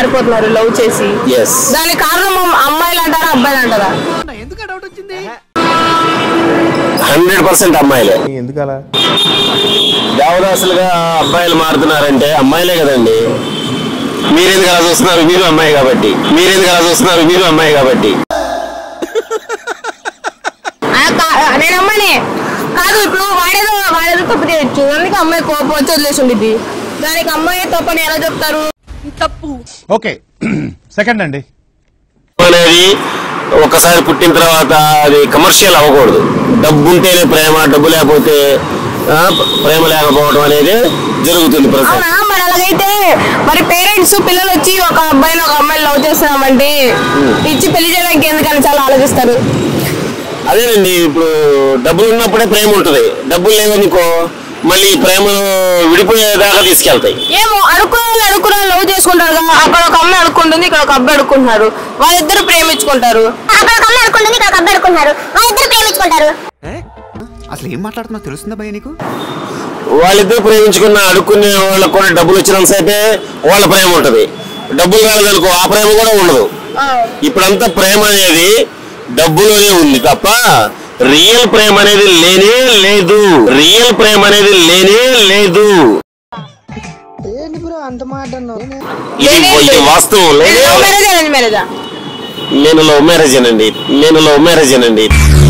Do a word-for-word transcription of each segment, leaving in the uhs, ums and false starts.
మారిపోతున్నారు love చేసి. దానికి కారణం అమ్మాయిలు అంటారా అబ్బాయిలు అంటారా? ఎందుకు డౌట్ వచ్చింది? హండ్రెడ్ పర్సెంట్ అమ్మాయిలే. ఎందుకలా? దేవదాసులుగా అబ్బాయిలు మారుతున్నారంటే అమ్మాయిలే కదండి. మీరెందుకు అలా చూస్తున్నారు? మీరు అమ్మాయి కాబట్టి. మీరెందుకు అలా చూస్తున్నారు? మీరు అమ్మాయి కాబట్టి. నేను అమ్మాయినే కాదు. ఇప్పుడు వాడేదో వాడేదో తప్పు చేయొచ్చు, అందుకే అమ్మాయి కోపం వచ్చి వదిలేసి ఉండిద్ది. దానికి అమ్మాయి తప్పని ఎలా చెప్తారు? తప్పు. ఓకే సెకండ్ అండి అనేది ఒకసారి పుట్టిన తర్వాత అది కమర్షియల్ అవ్వకూడదు. డబ్బు ఉంటేనే ప్రేమ, డబ్బు లేకపోతే ప్రేమ లేకపోవడం అనేది జరుగుతుంది. మరి అలాగైతే మరి పేరెంట్స్ పిల్లలు వచ్చి ఒక అబ్బాయిని ఒక అమ్మాయిని లవ్ చేస్తున్నామంటే ఇచ్చి పెళ్లి చేయడానికి ఎందుకని చాలా ఆలోచిస్తారు. అదేనండి, ఇప్పుడు డబ్బులు ఉన్నప్పుడే ప్రేమ ఉంటుంది. డబ్బులు లేవనుకో మళ్ళీ ప్రేమను విడిపోయేదాకా తీసుకెళ్తాయి. ఏమో అడుక్కునే అడుక్కునే లవ్ చేసుకుంటారు కదా, అక్కడ ఒక అమ్మాయి అడుక్కుంటుంది, ఇక్కడ ఒక అబ్బాయి అడుక్కుంటున్నారు, వాళ్ళిద్దరు ప్రేమించుకుంటారు. అక్కడ ఒక అమ్మాయి అడుక్కుంటుంది, ఇక్కడ ఒక అబ్బాయి అడుక్కుంటున్నారు, వాళ్ళిద్దరు ప్రేమించుకుంటారు. అసలు ఏం మాట్లాడుతున్నా తెలుస్తుందా భయ్య నీకు? వాళ్ళిద్దరు ప్రేమించుకున్న అడుక్కునే వాళ్ళకు కూడా డబ్బులు వచ్చినంత సేపే వాళ్ళ ప్రేమ ఉంటది. డబ్బులు రాలేదనుకో ఆ ప్రేమ కూడా ఉండదు. ఇప్పుడంతా ప్రేమ అనేది డబ్బులోనే ఉంది తప్ప రియల్ ప్రేమ అనేది లేనే లేదు. రియల్ ప్రేమ అనేది లేనే లేదు. ఇది వాస్తవం. నేను లవ్ మ్యారేజ్ అనండి. నేను లవ్ మ్యారేజ్ అనండి.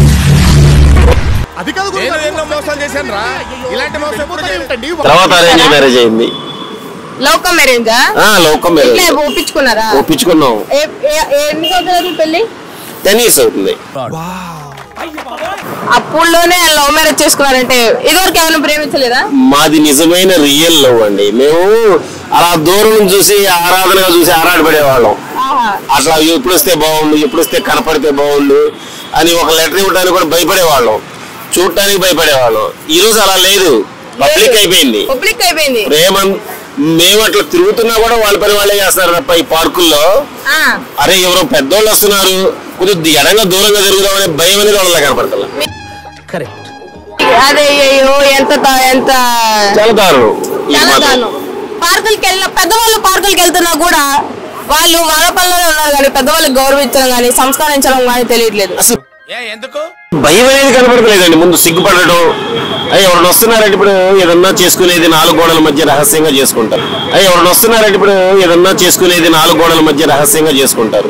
తర్వాత అరేంజ్ మ్యారేజ్ అయింది. లవ్ మ్యారేజా? Love marriage. ఒప్పించుకున్నారా? ఒప్పించుకున్నాం. ఎన్ని సంవత్సరాలు పెళ్లి? టెన్ ఇయర్స్ అవుతుంది. అప్పుల్లోనే లవ్ మ్యారేజ్ చేసుకున్నారంటే ఇదివరకు ఏమైనా ప్రేమించలేదా? మాది నిజమైన రియల్ లవ్ అండి. మేము అలా దూరం చూసి ఆరాధనగా చూసి ఆరాటపడేవాళ్ళం. అట్లా ఎప్పుడు వస్తే బాగుండు, ఎప్పుడు వస్తే కనపడితే బాగుండు అని ఒక లెటర్ ఇవ్వడానికి కూడా భయపడేవాళ్ళం, చూడటానికి భయపడేవాళ్ళం. ఈ రోజు అలా లేదు, పబ్లిక్ అయిపోయింది. పబ్లిక్ అయిపోయింది ప్రేమ. మేము అట్లా తిరుగుతున్నా కూడా వాళ్ళ పని వాళ్ళే చేస్తారు తప్ప ఈ పార్కుల్లో అరే ఎవరో పెద్దోళ్ళు వస్తున్నారు కొద్దిగా ఎడంగా దూరంగా తిరుగుదామనే భయం అనేది వాళ్ళ కనపడతా. అదే అయ్యో ఎంత ఎంత చాలా దారుణం. పార్కులకి వెళ్ళిన పెద్దవాళ్ళు పార్కులకి వెళ్తున్నా కూడా వాళ్ళు వాళ్ళ పనులలో ఉన్నారు కానీ పెద్దవాళ్ళకి గౌరవించడం కానీ సంస్కరించడం కానీ తెలియట్లేదు. అసలు భయం అనేది కనపడలేదండి. ముందు సిగ్గుపడటం. అయ్యి ఎవరిని వస్తున్నారంటే ఇప్పుడు ఏదన్నా చేసుకునేది నాలుగు గోడల మధ్య రహస్యంగా చేసుకుంటారు. అయ్యి ఎవరిని వస్తున్నారంటే ఇప్పుడు ఏదన్నా చేసుకునేది నాలుగు గోడల మధ్య రహస్యంగా చేసుకుంటారు.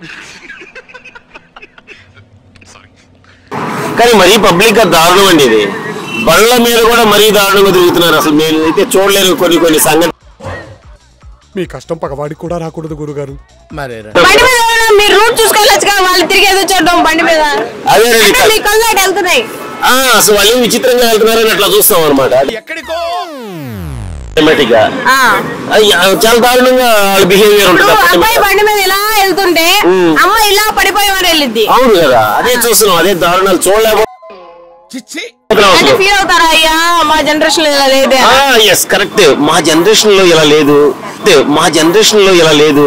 కానీ మరీ పబ్లిక్ గా దారుణం అండి ఇది. బళ్ళ మీద కూడా మరీ దారుణంగా తిరుగుతున్నారు. అసలు మేము అయితే చూడలేరు కొన్ని కొన్ని సంగతి. మీ కష్టం పగవాడికి కూడా రాకూడదు గురుగారు. మీరు రూట్ చూసుకోవచ్చు, వాళ్ళు తిరిగి ఏదో చూడడం బండి మీద. అదే వెళ్తున్నాయి అసలు వాళ్ళు విచిత్రంగా వెళ్తున్నారని అట్లా చూస్తాం అనమాట. చాలా దారుణంగా వాళ్ళ బిహేవియర్ ఉంటుంది. అబ్బాయి బండి మీద ఇలా వెళ్తుంటే అమ్మాయి ఇలా పడిపోయి మరి వెళ్ళిద్ది. అవును కదా, అదే చూస్తున్నాం. అదే దారుణాలు చూడలేకపో ఫీల్ అవుతారా? అయ్యా మా జనరేషన్ లో ఇలా లేదు. Yes correct. మా జనరేషన్ లో ఇలా లేదు. మా జనరేషన్ లో ఇలా లేదు.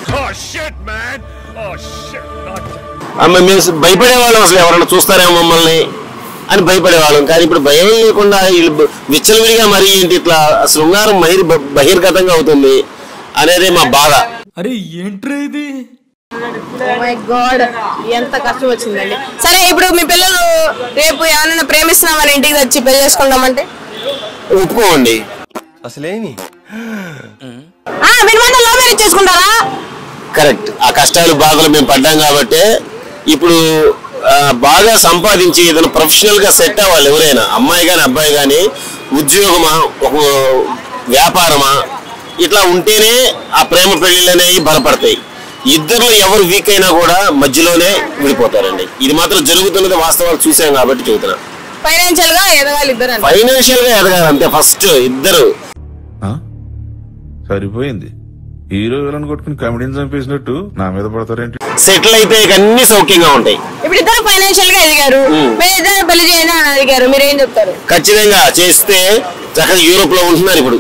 మేము భయపడేవాళ్ళం. అసలు ఎవరైనా చూస్తారేమో మమ్మల్ని అని భయపడేవాళ్ళం. కానీ ఇప్పుడు భయం లేకుండా విచ్చలవిడిగా మరి ఏంటి ఇట్లా శృంగారం బహిర్ బహిర్గతంగా అవుతుంది అనేది మా బాధ. అరే ఏంట్రా ఇది? మై గాడ్ ఎంత కష్టం వచ్చిందండి. సరే ఇప్పుడు మీ పిల్లలు రేపు ఏమైనా ప్రేమిస్తున్నామని ఇంటికి వచ్చి పెళ్లి చేసుకుంటామంటే ఒప్పుకోండి. అసలేమి లవ్ మ్యారేజ్ చేసుకుంటారా? కరెక్ట్. ఆ కష్టాలు బాధలు మేము పడ్డాం కాబట్టి ఇప్పుడు బాగా సంపాదించి ఏదైనా ప్రొఫెషనల్ గా సెట్ అవ్వాలి. ఎవరైనా అమ్మాయి కానీ అబ్బాయి కానీ ఉద్యోగమా ఒక వ్యాపారమా ఇట్లా ఉంటేనే ఆ ప్రేమ పెళ్లిళ్ళు అనేవి బలపడతాయి. ఇద్దరు ఎవరు వీక్ అయినా కూడా మధ్యలోనే విడిపోతారండి. ఇది మాత్రం జరుగుతున్నది వాస్తవాలు చూసాం కాబట్టి చెబుతున్నా. ఫైనాన్షియల్ గా ఎదగాలి ఇద్దరు. ఫైనాన్షియల్ గా ఎదగాలి అంతే ఫస్ట్ ఇద్దరు. సరిపోయింది. హీరో విలన్ కొట్టుకుని కామెడీని చంపేసినట్టు నా మీద పడతారేంటి? సెటిల్ అయితే అన్ని సౌఖ్యంగా ఉంటాయి. ఇప్పుడు ఇద్దరు ఫైనాన్షియల్ గా ఎదిగారు, మీరు ఇద్దరు పెళ్లి చేయండి అని అడిగారు, మీరు ఏం చెప్తారు? ఖచ్చితంగా చేస్తే చక్కగా యూరోప్ లో ఉంటున్నారు ఇప్పుడు.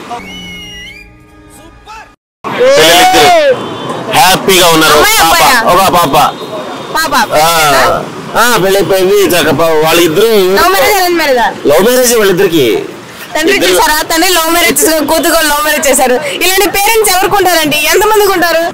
హ్యాపీగా ఉన్నారు. ఒక పాప పెళ్ళైపోయింది. వాళ్ళిద్దరు లవ్ మ్యారేజ్ వాళ్ళిద్దరికి తండ్రి చేశారా? తండ్రి లవ్ మ్యారేజ్, కూతురు లవ్ మ్యారేజ్ చేశారు. ఇలాంటి పేరెంట్స్ ఎవరికి ఉంటారండి? ఎంత మందికి ఉంటారు?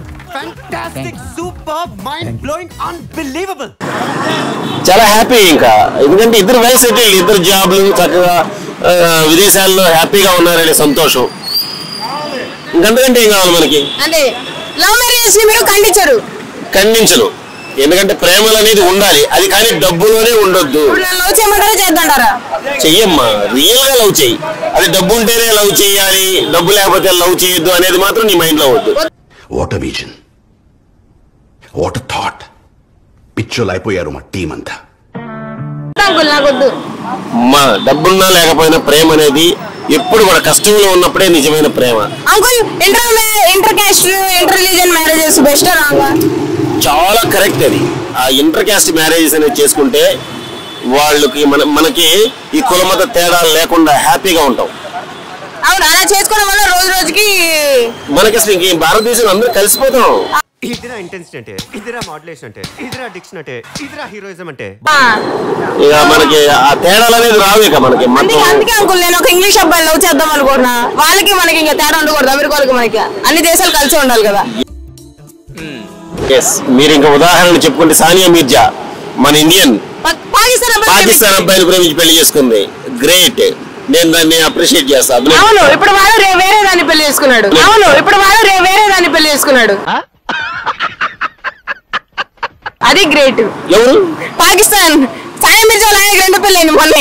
చాలా హ్యాపీ. ఇంకా ఎందుకంటే ఇద్దరు వెల్ సెటిల్డ్, ఇద్దరు జాబ్లు చక్కగా విదేశాల్లో హ్యాపీగా ఉన్నారనే సంతోషం. ఇంకంతకంటే ఏం కావాలి మనకి? అంటే లవ్ మ్యారేజ్ ని మీరు ఖండించరు? ఖండించను. ఎందుకంటే ప్రేమలు అనేది ఉండాలి, అది కానీ డబ్బులోనే ఉండొద్దు. లవ్ చేయమంటారా చేద్దాంటారా? చెయ్యమ్మా, రియల్ గా లవ్ చెయ్యి. అది డబ్బు ఉంటేనే లవ్ చెయ్యాలి, డబ్బు లేకపోతే లవ్ చేయొద్దు అనేది మాత్రం నీ మైండ్ లో వద్దు. What a vision, what a thought. పిచ్చోలు అయిపోయారు మా టీం అంతా. నాకొద్దు. మా డబ్బున్నా లేకపోయినా ప్రేమ అనేది ఎప్పుడు కూడా కష్టంలో ఉన్నప్పుడే నిజమైన ప్రేమ. Uncle, inter inter caste inter religion marriages best రాంగా? చాలా కరెక్ట్. అది ఆ ఇంటర్ క్యాస్ట్ మ్యారేజెస్ అనేది చేసుకుంటే వాళ్ళకి మన మనకి ఈ కులమత తేడాలు లేకుండా హ్యాపీగా ఉంటాం. అవును, అలా చేసుకోవడం వల్ల రోజు రోజుకి మనకి అసలు ఇంక భారతదేశంలో అందరూ కలిసిపోతాం. ఇదిరా ఇంటెన్సిటీ అంటే, ఇదిరా మోడ్యులేషన్ అంటే, ఇదిరా డిక్షన్ అంటే, ఇదిరా హీరోయిజం అంటే, ఇక మనకి ఆ తేడాలు అనేది రావు. ఇక మనకి అందుకే అంకుల్ నేను ఒక ఇంగ్లీష్ అబ్బాయి లవ్ చేద్దాం అనుకుంటున్నా. వాళ్ళకి మనకి ఇంకా తేడా ఉండకూడదు. అమెరికాలకి మనకి అన్ని దేశాలు కలిసి ఉండాలి కదా. ఎస్, మీరు ఇంకా ఉదాహరణ చెప్పుకుంటే సానియా మిర్జా మన ఇండియన్ పాకిస్తాన్ పాకిస్తాన్ అబ్బాయిని ప్రేమించి పెళ్లి చేసుకుంది. గ్రేట్. నేను దాన్ని అప్రిషియేట్ చేస్తాను. అవును, ఇప్పుడు వాడు వేరే దాన్ని పెళ్లి చేసుకున్నాడు. అవును, ఇప్పుడు వాడు వేరే దాన్ని పెళ్లి చేసుకున్నాడు. అది గ్రేట్. ఎవరు? పాకిస్తాన్. సానియా మిర్జా ఆయనకి రెండు పెళ్ళైంది మొన్నే.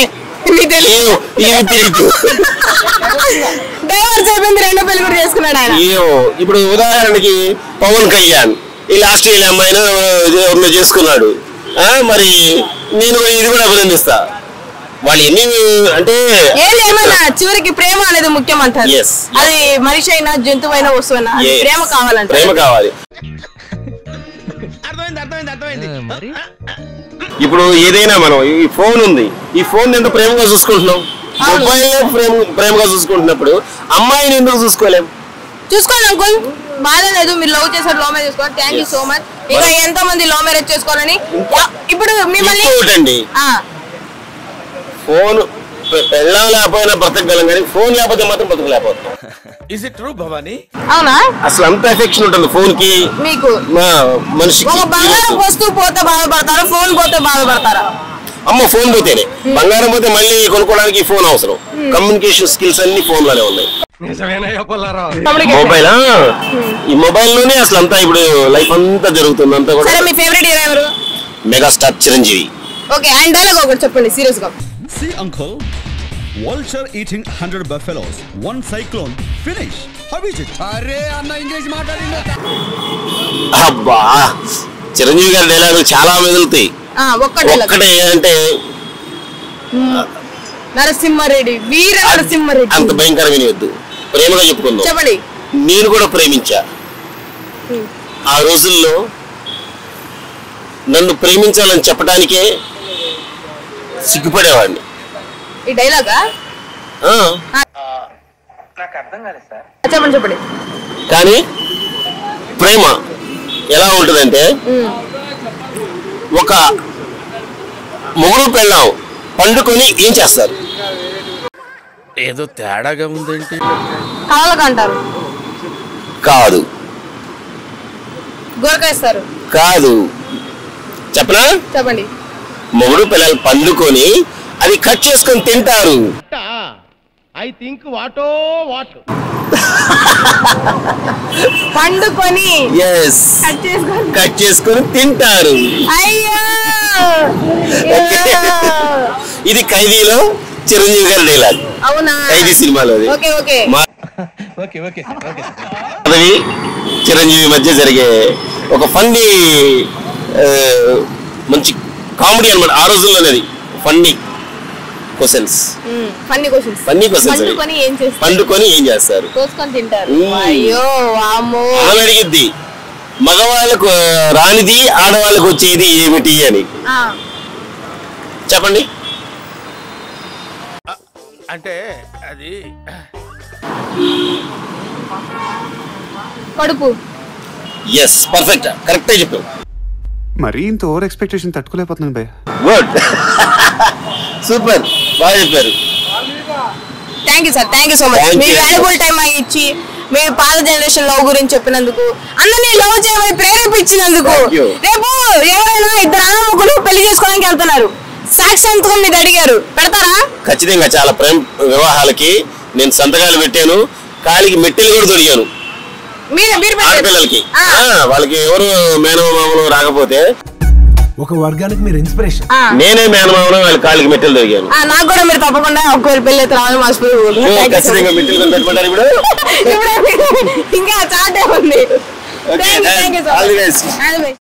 డైవర్స్ అయిపోయింది, రెండో పెళ్లి కూడా చేసుకున్నాడు ఆయన. ఇప్పుడు ఉదాహరణకి పవన్ కళ్యాణ్ ఈ ఆస్ట్రేలియా అమ్మాయిని ఎవరినో చేసుకున్నాడు. మరి నేను ఇది కూడా అభినందిస్తా. వాళ్ళు ఎన్ని అంటే ఏమైనా చివరికి ప్రేమ అనేది ముఖ్యం అంటారు. అది మనిషి అయినా జంతువు అయినా వస్తువు అయినా ప్రేమ కావాలంటే ప్రేమ కావాలి. ఇప్పుడు ఏదైనా మనం ఈ ఫోన్ ఉంది, ఈ ఫోన్ ఎంత ప్రేమగా చూసుకుంటున్నాం. మొబైల్ ప్రేమ ప్రేమగా చూసుకుంటున్నప్పుడు అమ్మాయిని ఎందుకు చూసుకోలేం? చూసుకోండి అంకుల్, బాధ లేదు. మీరు లవ్ చేశారు, లవ్ మ్యారేజ్ చేసుకోవాలి. Thank you so much. ఇంకా ఎంతో మంది లవ్ మ్యారేజ్ చేసుకోవాలని. ఇప్పుడు మిమ్మల్ని ఫోన్ పెళ్ళం లేకపోయినా బ్రతకగలం, కానీ ఫోన్ లేకపోతే మాత్రం బ్రతకలేకపోతాం. Is it true Bhavani? అవునా? అసలు అంత ఎఫెక్షన్ ఉంటుంది ఫోన్ కి మీకు. మనిషికి ఒక బంగారం వస్తువు పోతే బాధపడతారా, ఫోన్ పోతే బాధపడతారా? అమ్మ ఫోన్ పోతేనే. బంగారం పోతే మళ్ళీ కొనుక్కోవడానికి ఫోన్ అవసరం. కమ్యూనికేషన్ స్కిల్స్ అన్ని ఫోన్ లోనే ఉన్నాయి. మొబైల్ ఈ మొబైల్ లోనే అసలు అంతా ఇప్పుడు లైఫ్ అంతా జరుగుతుంది. అంతా కూడా. మీ ఫేవరెట్ హీరో ఎవరు? Megastar Chiranjeevi. Okay, and dialogue ఒకటి చెప్పండి సీరియస్ గా. See uncle, vulture eating one hundred buffaloes, one cyclone, finish. How is it? Arre anna English మాట్లాడిండు. అబ్బా, చిరంజీవి గారి డైలాగ్ చాలా మెదులుతాయి. ఆ ఒక్క డైలాగ్. ఒకటే అంటే నరసింహారెడ్డి, వీర నరసింహారెడ్డి. అంత భయంకరంగా వినొద్దు, ప్రేమగా చెప్పుకుందాం. చెప్పండి. నేను కూడా ప్రేమించా. ఆ రోజుల్లో నన్ను ప్రేమించాలని చెప్పడానికే సిగ్గుపడేవాడిని. ఈ డైలాగా చెప్పండి చెప్పండి. కానీ ప్రేమ ఎలా ఉంటుందంటే, ఒక మొగుడు పెళ్ళాం పండుకొని ఏం చేస్తారు? ఏదో తేడాగా ఉందేంటి? కలలకు అంటారు. కాదు. గోరకేస్తారు. కాదు. చెప్పనా? చెప్పండి. మొగుడు పిల్లలు పండుకొని అది కట్ చేసుకొని తింటారు. ఐ థింక్ వాటో వాట్ పండుకొని కట్ చేసుకొని కట్ చేసుకొని తింటారు. అయ్యో, ఇది ఖైదీలో చిరంజీవి గారి డైలాగ్. అవునా? ఖైదీ సినిమాలో. Okay okay okay okay okay. అది చిరంజీవి మధ్య జరిగే ఒక ఫన్నీ మంచి కామెడీ అన్నమాట. ఆ రోజుల్లోనేది funny questions. Funny questions. Funny questions. పండుకొని ఏం చేస్తారు? పండుకొని ఏం చేస్తారు? కోసుకొని తింటారు. అయ్యో వామ్మో. ఆమె అడిగిద్ది, మగవాళ్ళకు రానిది ఆడవాళ్ళకు వచ్చేది ఏమిటి అని. చెప్పండి. అంటే అది కడుపు. ఎస్, పర్ఫెక్ట్, కరెక్టే చెప్పావు. మరీ ఇంత ఓవర్ ఎక్స్పెక్టేషన్ తట్టుకోలేకపోతున్నాను భయ్య. గుడ్, సూపర్, బాగా చెప్పారు. Thank you sir thank you so much Thank మీ you. వాల్యుబుల్ టైం మాకు ఇచ్చి మీ పాత జనరేషన్ లవ్ గురించి చెప్పినందుకు అందరినీ లవ్ చేయమని ప్రేరేపించినందుకు Thank you. రేపు ఎవరైనా ఇద్దరు అన్నముకులు పెళ్లి చేసుకోవడానికి వెళ్తున్నారు సాక్షి సంతకం మీద అడిగారు పెడతారా? ఖచ్చితంగా చాలా ప్రేమ వివాహాలకి నేను సంతకాలు పెట్టాను, కాలికి మెట్టెలు కూడా దొరికాను మీరు మీరు పెట్టారు. ఆడపిల్లలకి. ఆ. ఆ, వాళ్ళకి ఎవరు మేనమామలు రాకపోతే ఒక వర్గానికి మీరు ఇన్స్పిరేషన్. ఆ. నేనే మేనమామను వాళ్ళ కాలికి మెట్టెలు దొరికాను. ఆ, నాకు కూడా మీరు తప్పకుండా ఒకవేళ పెళ్లి అయితే రావాలి మాసిపోయి ఖచ్చితంగా మెట్టెలు కొని పెట్టుకుంటారు ఇప్పుడు. ఇంకా చాటే ఉంది. Okay, Thank you, thank you so all the much. best. All the best.